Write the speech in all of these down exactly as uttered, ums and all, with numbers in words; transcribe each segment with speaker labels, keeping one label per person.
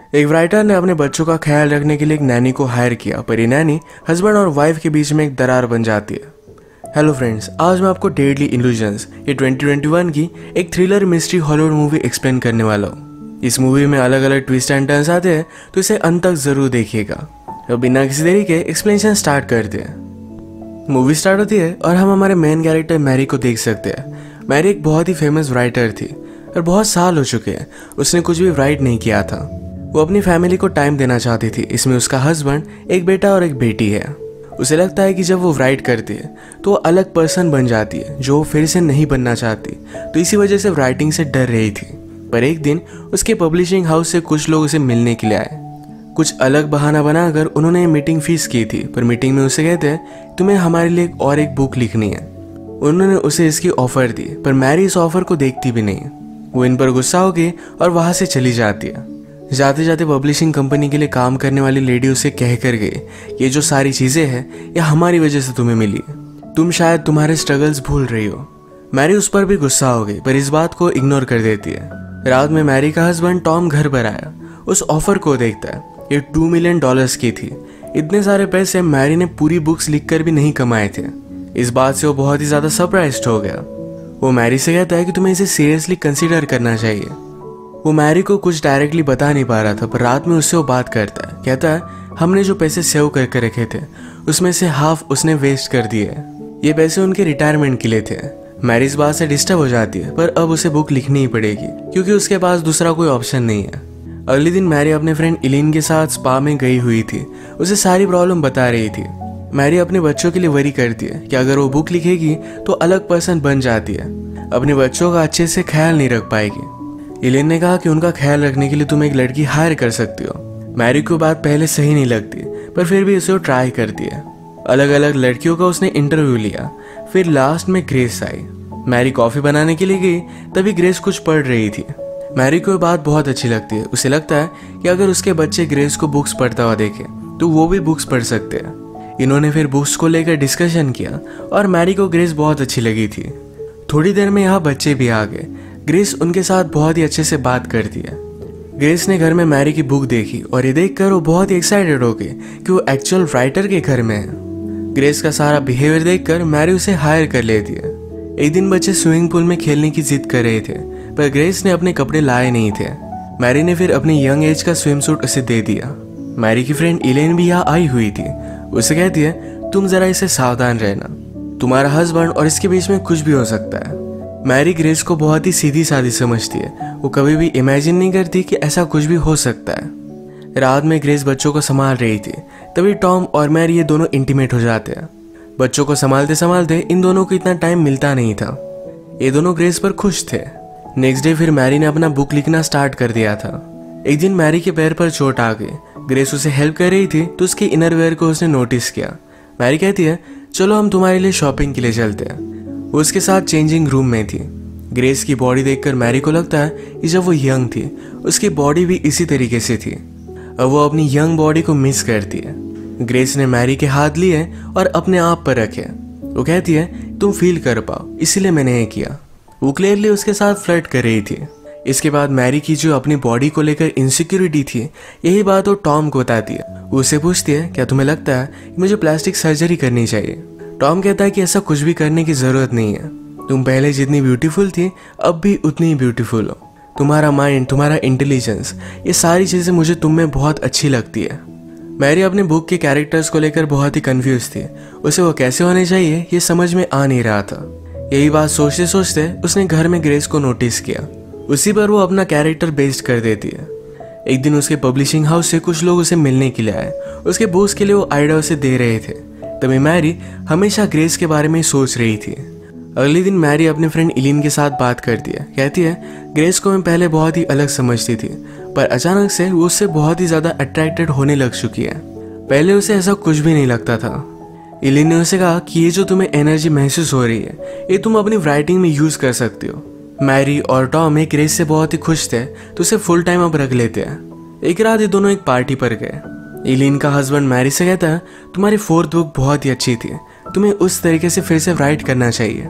Speaker 1: एक राइटर ने अपने बच्चों का ख्याल रखने के लिए एक नैनी को हायर किया, पर ये नैनी हस्बैंड और वाइफ के बीच में एक दरार बन जाती है। हेलो फ्रेंड्स, आज मैं आपको डेडली इल्यूजन्स ये ट्वेंटी ट्वेंटी वन की एक thriller mystery Hollywood movie explain करने वाला हूँ। इस मूवी में अलग अलग ट्विस्ट एंड टर्न्स आते हैं, तो इसे अंत तक जरूर देखिएगा। तो बिना किसी देरी के एक्सप्लेनेशन स्टार्ट करते हैं। मूवी स्टार्ट होती है और हम हमारे मेन कैरेक्टर मैरी को देख सकते हैं। मैरी एक बहुत ही फेमस राइटर थी और बहुत साल हो चुके हैं उसने कुछ भी राइट नहीं किया था। वो अपनी फैमिली को टाइम देना चाहती थी। इसमें उसका हस्बैंड, एक बेटा और एक बेटी है। उसे लगता है कि जब वो राइट करती है तो वो अलग पर्सन बन जाती है जो वो फिर से नहीं बनना चाहती, तो इसी वजह से राइटिंग से डर रही थी। पर एक दिन उसके पब्लिशिंग हाउस से कुछ लोग उसे मिलने के लिए आए। कुछ अलग बहाना बनाकर उन्होंने मीटिंग फीस की थी, पर मीटिंग में उसे कहते हैं तुम्हें हमारे लिए और एक बुक लिखनी है। उन्होंने उसे इसकी ऑफर दी, पर मैरी इस ऑफर को देखती भी नहीं। वो इन पर गुस्सा हो गई और वहां से चली जाती है। जाते जाते पब्लिशिंग कंपनी के लिए काम करने वाली लेडी उसे कह कर गई, ये जो सारी चीजें हैं ये हमारी वजह से तुम्हें मिली, तुम शायद तुम्हारे स्ट्रगल्स भूल रही हो। मैरी उस पर भी गुस्सा हो गई, पर इस बात को इग्नोर कर देती है। रात में मैरी का हस्बैंड टॉम घर पर आया। उस ऑफर को देखता है, ये टू मिलियन डॉलर्स की थी। इतने सारे पैसे मैरी ने पूरी बुक्स लिखकर भी नहीं कमाए थे। इस बात से वो बहुत ही ज्यादा सरप्राइज्ड हो गया। वो मैरी से कहता है कि तुम्हें इसे सीरियसली कंसीडर करना चाहिए। वो मैरी को कुछ डायरेक्टली बता नहीं पा रहा था, पर रात में उससे वो बात करता है। कहता है हमने जो पैसे सेव करके रखे थे उसमें से हाफ उसने वेस्ट कर दिए। ये पैसे उनके रिटायरमेंट के लिए थे। मैरी इस बात से डिस्टर्ब हो जाती है, पर अब उसे बुक लिखनी ही पड़ेगी क्योंकि उसके पास दूसरा कोई ऑप्शन नहीं है। अगले दिन मैरी अपने फ्रेंड इलीन के साथ स्पा में गई हुई थी। उसे सारी प्रॉब्लम बता रही थी। मैरी अपने बच्चों के लिए वरी करती है कि अगर वो बुक लिखेगी तो अलग पर्सन बन जाती है, अपने बच्चों का अच्छे से ख्याल नहीं रख पाएगी। इलेन ने कहा कि उनका ख्याल रखने के लिए तुम एक लड़की हायर कर सकती हो। मैरी को बात पहले सही नहीं लगती, पर फिर भी उसे वो ट्राई करती है। अलग अलग लड़कियों का उसने इंटरव्यू लिया। फिर लास्ट में ग्रेस आई। मैरी कॉफी बनाने के लिए गई, तभी ग्रेस कुछ पढ़ रही थी। मैरी को बात बहुत अच्छी लगती है। उसे लगता है कि अगर उसके बच्चे ग्रेस को बुक्स पढ़ता हुआ देखे तो वो भी बुक्स पढ़ सकते हैं। इन्होंने फिर बुक्स को लेकर डिस्कशन किया और मैरी को ग्रेस बहुत अच्छी लगी थी। थोड़ी देर में यहाँ बच्चे भी आ गए। ग्रेस उनके साथ बहुत ही अच्छे से बात करती है। ग्रेस ने घर में मैरी की बुक देखी और ये देखकर वो बहुत ही एक्साइटेड हो गई कि वो एक्चुअल राइटर के घर में है। ग्रेस का सारा बिहेवियर देखकर मैरी उसे हायर कर लेती है। एक दिन बच्चे स्विमिंग पूल में खेलने की जिद कर रहे थे, पर ग्रेस ने अपने कपड़े लाए नहीं थे। मैरी ने फिर अपनी यंग एज का स्विम सूट उसे दे दिया। मैरी की फ्रेंड इलेन भी यहाँ आई हुई थी। उसे कहती है तुम जरा इसे सावधान रहना, तुम्हारा हस्बैंड और इसके बीच में कुछ भी हो सकता है। मैरी ग्रेस को बहुत ही सीधी सादी समझती है। वो कभी भी इमेजिन नहीं करती कि ऐसा कुछ भी हो सकता है। रात में ग्रेस बच्चों को संभाल रही थी, तभी टॉम और मैरी ये दोनों इंटीमेट हो जाते हैं। बच्चों को संभालते संभालते इन दोनों को इतना टाइम मिलता नहीं था। ये दोनों ग्रेस पर खुश थे। नेक्स्ट डे फिर मैरी ने अपना बुक लिखना स्टार्ट कर दिया था। एक दिन मैरी के पैर पर चोट आ गई। ग्रेस उसे हेल्प कर रही थी तो उसके इनरवेयर को उसने नोटिस किया। मैरी कहती है चलो हम तुम्हारे लिए शॉपिंग के लिए चलते हैं। वो उसके साथ चेंजिंग रूम में थी। ग्रेस की बॉडी देखकर मैरी को लगता है कि जब वो यंग थी उसकी बॉडी भी इसी तरीके से थी। अब वो अपनी यंग बॉडी को मिस करती है। ग्रेस ने मैरी के हाथ लिए और अपने आप पर रखे। वो कहती है तुम फील कर पाओ इसलिए मैंने ये किया। वो क्लियरली उसके साथ फ्लर्ट कर रही थी। इसके बाद मैरी की जो अपनी बॉडी को लेकर इनसिक्योरिटी थी, यही बात वो टॉम को बताती है। वो उससे पूछती है क्या तुम्हें लगता है कि मुझे प्लास्टिक सर्जरी करनी चाहिए। टॉम कहता है कि ऐसा कुछ भी करने की जरूरत नहीं है। तुम पहले जितनी ब्यूटीफुल थी अब भी उतनी ही ब्यूटीफुल हो। तुम्हारा माइंड, तुम्हारा इंटेलिजेंस, ये सारी चीजें मुझे तुम में बहुत अच्छी लगती है। मैरी अपने बुक के कैरेक्टर्स को लेकर बहुत ही कंफ्यूज थी। उसे वो कैसे होने चाहिए ये समझ में आ नहीं रहा था। यही बात सोचते सोचते उसने घर में ग्रेस को नोटिस किया। उसी पर वो अपना कैरेक्टर बेस्ड कर देती है। एक दिन उसके पब्लिशिंग हाउस से कुछ लोग उसे मिलने के लिए आए। उसके बुक्स के लिए वो आइडिया उसे दे रहे थे। तभी मैरी हमेशा ग्रेस के बारे में सोच रही थी। अगले दिन मैरी अपने फ्रेंड इलीन के साथ बात करती है। कहती है ग्रेस को मैं पहले बहुत ही अलग समझती थी, पर अचानक से वो उससे बहुत ही ज्यादा अट्रैक्टेड होने लग चुकी है। पहले उसे ऐसा कुछ भी नहीं लगता था। इलीन ने उसे कहा कि ये जो तुम्हें एनर्जी महसूस हो रही है ये तुम अपनी राइटिंग में यूज कर सकती हो। मैरी और टॉम एक ग्रेस से बहुत ही खुश थे तो उसे फुल टाइम अब रख लेते हैं। एक रात ये दोनों एक पार्टी पर गए। इलीन का हस्बैंड मैरी से कहता है तुम्हारी फोर्थ बुक बहुत ही अच्छी थी, तुम्हें उस तरीके से फिर से राइट करना चाहिए।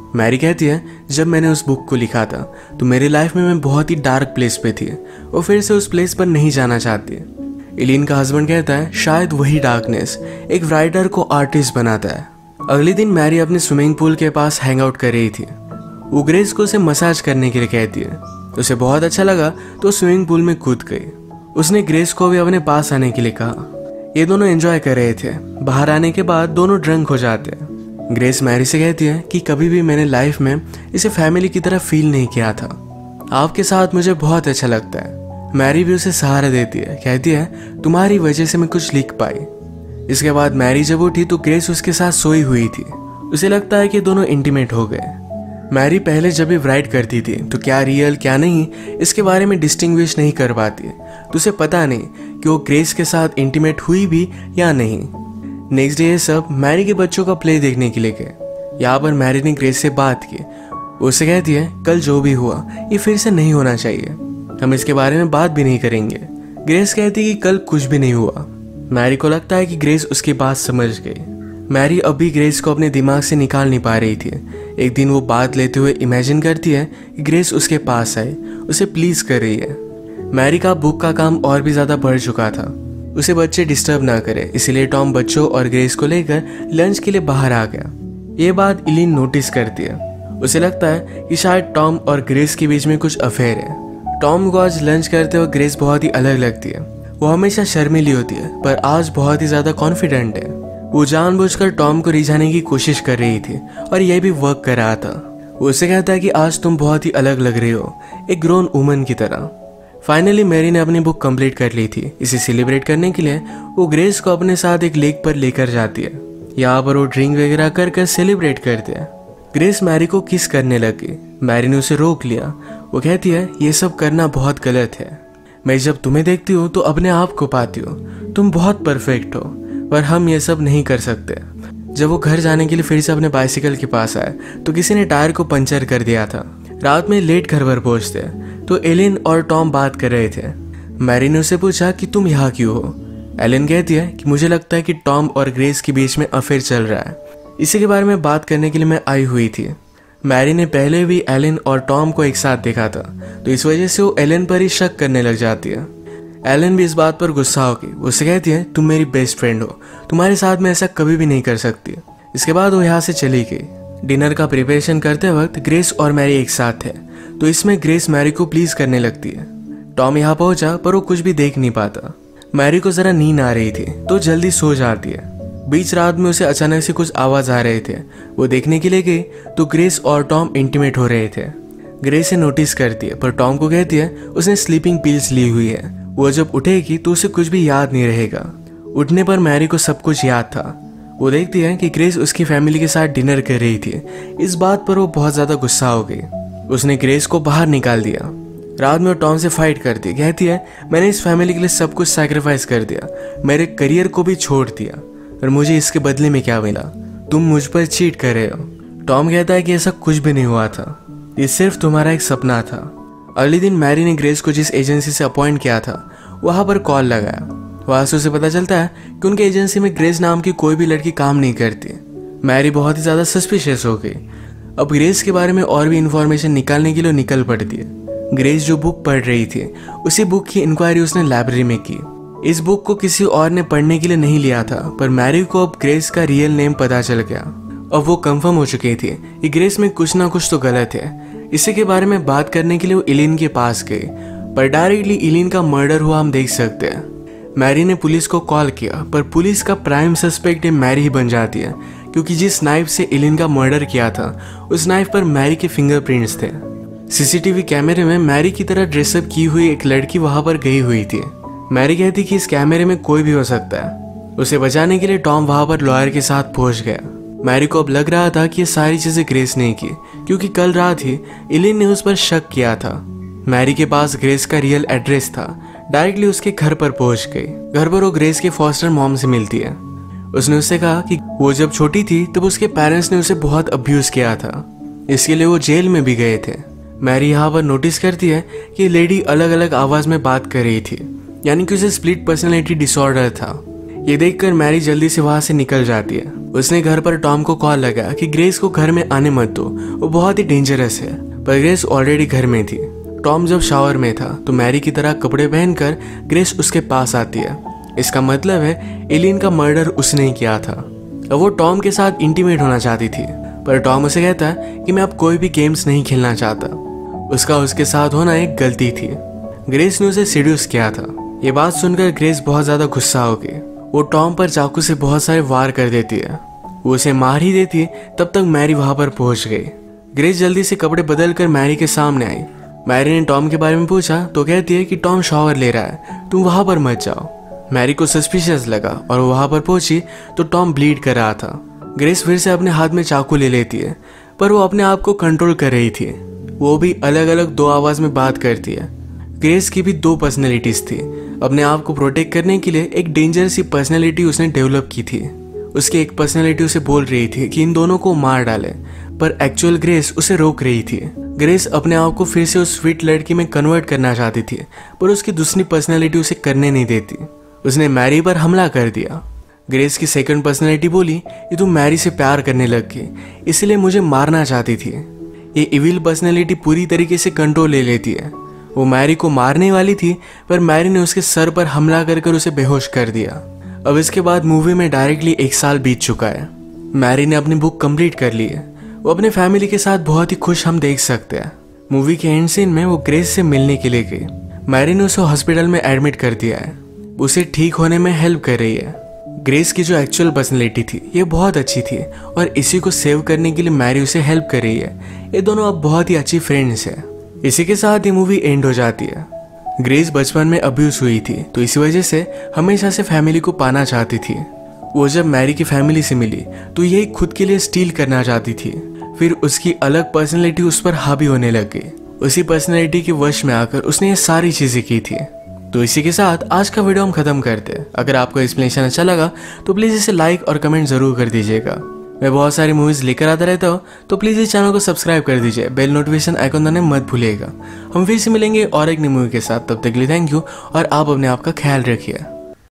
Speaker 1: मैरी कहती है, जब मैंने उस बुक को लिखा था तो मेरी लाइफ में मैं बहुत ही डार्क प्लेस पे थी और फिर से उस प्लेस पर नहीं जाना चाहती। एलिन का हस्बैंड कहता है, शायद वही डार्कनेस एक राइटर को आर्टिस्ट बनाता है। अगले दिन मैरी अपने स्विमिंग पूल के पास हैंग आउट कर रही थी। वो ग्रेस को उसे मसाज करने के लिए कहती है। उसे बहुत अच्छा लगा तो स्विमिंग पूल में कूद गई। उसने ग्रेस को भी अपने पास आने के लिए कहा। ये दोनों एंजॉय कर रहे थे। बाहर आने के बाद दोनों ड्रंक हो जाते हैं। ग्रेस मैरी से कहती है कि कभी भी मैंने लाइफ में इसे फैमिली की तरह फील नहीं किया था। आपके साथ मुझे बहुत अच्छा लगता है। मैरी भी उसे सहारा देती है, कहती है तुम्हारी वजह से मैं कुछ लिख पाई। इसके बाद मैरी जब उठी तो ग्रेस उसके साथ सोई हुई थी। उसे लगता है कि दोनों इंटीमेट हो गए। मैरी पहले जब भी राइट करती थी तो क्या रियल क्या नहीं इसके बारे में डिस्टिंग्विश नहीं कर पाती, तो उसे पता नहीं कि वो ग्रेस के साथ इंटीमेट हुई भी या नहीं। नेक्स्ट डे ये सब मैरी के बच्चों का प्ले देखने के लिए गए। यहाँ पर मैरी ने ग्रेस से बात की। उसे कहती है, कल जो भी हुआ ये फिर से नहीं होना चाहिए, हम इसके बारे में बात भी नहीं करेंगे। ग्रेस कहती है कि कल कुछ भी नहीं हुआ। मैरी को लगता है कि ग्रेस उसकी बात समझ गई। मैरी अब भी ग्रेस को अपने दिमाग से निकाल नहीं पा रही थी। एक दिन वो बात लेते हुए इमेजिन करती है कि ग्रेस उसके पास आए, उसे प्लीज कर रही है। मैरी का बुक का काम और भी ज्यादा बढ़ चुका था। उसे बच्चे डिस्टर्ब ना करे, इसलिए टॉम बच्चों और ग्रेस को लेकर लंच के लिए बाहर आ गया। ये बात एलिन नोटिस करती है। उसे लगता है कि शायद टॉम और ग्रेस के बीच में कुछ अफेयर है। टॉम को आज लंच करते हुए ग्रेस बहुत ही अलग लगती है। वो हमेशा शर्मीली होती है पर आज बहुत ही ज्यादा कॉन्फिडेंट है। वो जानबूझकर टॉम को रिझाने की कोशिश कर रही थी और यह भी वर्क कर रहा था। वो उसे कहता है कि आज तुम बहुत ही अलग लग रही हो, एक ग्रोन वुमन की तरह। फाइनली मैरी ने अपनी बुक कंप्लीट कर ली थी। इसे सेलिब्रेट करने के लिए वो ग्रेस को अपने साथ एक लेक पर लेकर जाती है। यहाँ पर वो ड्रिंक वगैरह कर कर सेलिब्रेट करते हैं। ग्रेस मैरी को किस करने लगी। मैरी ने उसे रोक लिया। वो कहती है, ये सब करना बहुत गलत है। मैं जब तुम्हें देखती हूँ तो अपने आप को पाती हूँ। तुम बहुत परफेक्ट हो, पर हम ये सब नहीं कर सकते। जब वो घर जाने के लिए फिर से अपने बाइसिकल के पास आए तो किसी ने टायर को पंचर कर दिया था। रात में लेट घर पर पहुंचते तो एलिन और टॉम बात कर रहे थे। मैरी ने उसे पूछा कि तुम यहाँ क्यों हो। एलिन कहती है कि मुझे लगता है कि टॉम और ग्रेस के बीच में अफेयर चल रहा है, इसी के बारे में बात करने के लिए मैं आई हुई थी। मैरी ने पहले भी एलिन और टॉम को एक साथ देखा था, तो इस वजह से वो एलिन पर ही शक करने लग जाती है। एलिन भी इस बात पर गुस्सा होगी। उसे कहती है, तुम मेरी बेस्ट फ्रेंड हो, तुम्हारे साथ में ऐसा कभी भी नहीं कर सकती। इसके बाद वो यहाँ से चली गई। डिनर का प्रिपरेशन करते वक्त ग्रेस और मैरी एक साथ थे, तो इसमें ग्रेस मैरी को प्लीज करने लगती है। टॉम यहाँ पहुंचा पर वो कुछ भी देख नहीं पाता। मैरी को जरा नींद आ रही थी तो जल्दी सो जाती है। बीच रात में उसे अचानक से कुछ आवाज आ रहे थे। वो देखने के लिए गई तो ग्रेस और टॉम इंटीमेट हो रहे थे। ग्रेस से नोटिस करती है पर टॉम को कहती है उसने स्लीपिंग पिल्स ली हुई है, वो जब उठेगी तो उसे कुछ भी याद नहीं रहेगा। उठने पर मैरी को सब कुछ याद था। वो देखती है कि ग्रेस उसकी फैमिली के साथ डिनर कर रही थी। इस बात पर वो बहुत ज्यादा गुस्सा हो गई। उसने ग्रेस को बाहर निकाल दिया। रात में वो टॉम से फाइट करती, कहती है मैंने इस फैमिली के लिए सब कुछ सैक्रिफाइस कर दिया, मेरे करियर को भी छोड़ दिया, और मुझे इसके बदले में क्या मिला? तुम मुझ पर चीट कर रहे हो। टॉम कहता है कि ऐसा कुछ भी नहीं हुआ था, ये सिर्फ तुम्हारा एक सपना था। अगले दिन मैरी ने ग्रेस को जिस एजेंसी से अपॉइंट किया था वहां पर कॉल लगाया। वहां से उसे पता चलता है कि उनके एजेंसी में ग्रेस नाम की कोई भी लड़की काम नहीं करती। मैरी बहुत ही ज्यादा सस्पिशियस हो गई। अब ग्रेस के बारे में और भी इंफॉर्मेशन निकालने के लिए निकल पड़ती है। ग्रेस जो बुक पढ़ रही थी उसी बुक की इंक्वायरी उसने लाइब्रेरी में की। इस बुक को किसी और ने पढ़ने के लिए नहीं लिया था, पर मैरी को अब ग्रेस का रियल नेम पता चल गया। अब वो कंफर्म हो चुकी थी कि ग्रेस में कुछ ना कुछ तो गलत है। इसी के बारे में बात करने के लिए वो एलिन के पास गई, पर डायरेक्टली एलिन का मर्डर हुआ हम देख सकते हैं। मैरी ने पुलिस को कॉल किया, पर पुलिस का प्राइम सस्पेक्ट मैरी ही बन जाती है, क्योंकि जिस नाइफ से एलिन का मर्डर किया था उस नाइफ पर मैरी के फिंगरप्रिंट्स थे। सीसीटीवी कैमरे में मैरी की तरह ड्रेसअप की हुई एक लड़की वहां पर गई हुई थी। मैरी कहती कि इस कैमरे में कोई भी हो सकता है। उसे बचाने के लिए टॉम वहां पर लॉयर के साथ पहुंच गया। मैरी को अब लग रहा था कि ये सारी चीजें ग्रेस ने की, क्योंकि कल रात ही एलिन ने उस पर शक किया था। मैरी के पास ग्रेस का रियल एड्रेस था। डायरेक्टली उसके घर पर पहुंच गई। घर पर वो ग्रेस के फॉस्टर मॉम से मिलती है। उसने उससे कहा कि वो जब छोटी थी तब उसके पेरेंट्स ने उसे बहुत अब्यूज किया था, इसके लिए वो जेल में भी गए थे। मैरी यहाँ पर नोटिस करती है कि लेडी अलग अलग आवाज में बात कर रही थी, यानी कि उसे स्प्लिट पर्सनैलिटी डिसऑर्डर था। ये देखकर मैरी जल्दी से वहां से निकल जाती है। उसने घर पर टॉम को कॉल लगाया कि ग्रेस को घर में आने मत दो, वो बहुत ही डेंजरस है। पर ग्रेस ऑलरेडी घर में थी। टॉम जब शावर में था तो मैरी की तरह कपड़े पहनकर ग्रेस उसके पास आती है। इसका मतलब है एलिन का मर्डर उसने ही किया था। अब वो टॉम के साथ इंटीमेट होना चाहती थी, पर टॉम उसे कहता है कि मैं अब कोई भी गेम्स नहीं खेलना चाहता। उसका उसके साथ होना एक गलती थी। ग्रेस ने उसे सीड्यूस किया था। ये बात सुनकर ग्रेस बहुत ज्यादा गुस्सा हो गई। वो टॉम पर चाकू से बहुत सारे वार कर देती है। वो उसे मार ही देती है, तब तक मैरी वहां पर पहुंच गई। ग्रेस जल्दी से कपड़े बदल कर मैरी के सामने आई। मैरी ने टॉम के बारे में पूछा तो कहती है कि टॉम शावर ले रहा है, तुम वहां पर मत जाओ। मैरी को सस्पिशियस लगा और वो वहां पर पहुंची तो टॉम ब्लीड कर रहा था। ग्रेस फिर से अपने हाथ में चाकू ले लेती है, पर वो अपने आप को कंट्रोल कर रही थी। वो भी अलग अलग दो आवाज में बात करती है। ग्रेस की भी दो पर्सनैलिटीज थी। अपने आप को प्रोटेक्ट करने के लिए एक डेंजर सी पर्सनैलिटी उसने डेवलप की थी। उसकी एक पर्सनैलिटी उसे बोल रही थी कि इन दोनों को मार डाले, पर एक्चुअल ग्रेस उसे रोक रही थी। ग्रेस अपने आप को फिर से उस स्वीट लड़की में कन्वर्ट करना चाहती थी, पर उसकी दूसरी पर्सनैलिटी उसे करने नहीं देती। उसने मैरी पर हमला कर दिया। ग्रेस की सेकंड पर्सनैलिटी बोली कि तुम मैरी से प्यार करने लग गई, इसलिए मुझे मारना चाहती थी। ये इविल पर्सनैलिटी पूरी तरीके से कंट्रोल ले लेती है। वो मैरी को मारने वाली थी, पर मैरी ने उसके सर पर हमला कर कर उसे बेहोश कर दिया। अब इसके बाद मूवी में डायरेक्टली एक साल बीत चुका है। मैरी ने अपनी बुक कंप्लीट कर ली है। वो अपने फैमिली के साथ बहुत ही खुश हम देख सकते हैं। मूवी के एंड सीन में वो ग्रेस से मिलने के लिए गई। मैरी ने उसे हॉस्पिटल में एडमिट कर दिया है। उसे ठीक होने में हेल्प कर रही है। ग्रेस की जो एक्चुअल पर्सनैलिटी थी ये बहुत अच्छी थी और इसी को सेव करने के लिए मैरी उसे हेल्प कर रही है। ये दोनों अब बहुत ही अच्छी फ्रेंड्स है। इसी के साथ ये मूवी एंड हो जाती है। ग्रेस बचपन में अब्यूज हुई थी, तो इसी वजह से हमेशा से फैमिली को पाना चाहती थी। वो जब मैरी की फैमिली से मिली तो यही खुद के लिए स्टील करना चाहती थी। फिर उसकी अलग पर्सनैलिटी उस पर हावी होने लग गई। उसी पर्सनैलिटी के वश में आकर उसने ये सारी चीजें की थी। तो इसी के साथ आज का वीडियो हम खत्म करते हैं। अगर आपको एक्सप्लेनेशन अच्छा लगा तो प्लीज इसे लाइक और कमेंट जरूर कर दीजिएगा। मैं बहुत सारी मूवीज लेकर आता रहता हूँ, तो प्लीज इस चैनल को सब्सक्राइब कर दीजिए। बेल नोटिफिकेशन आइकन दबाना मत भूलिएगा। हम फिर से मिलेंगे और एक नई मूवी के साथ। तब तक के लिए थैंक यू और आप अपने आप का ख्याल रखिए।